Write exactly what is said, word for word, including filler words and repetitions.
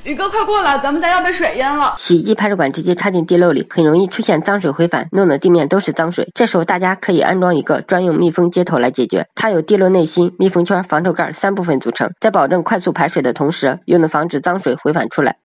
宇哥快过来，咱们家要被水淹了。 洗衣机排水管直接插进地漏里，很容易出现脏水回返，弄得地面都是脏水。这时候大家可以安装一个专用密封接头来解决，它有地漏内芯、密封圈、防臭盖三部分组成，在保证快速排水的同时，又能防止脏水回返出来。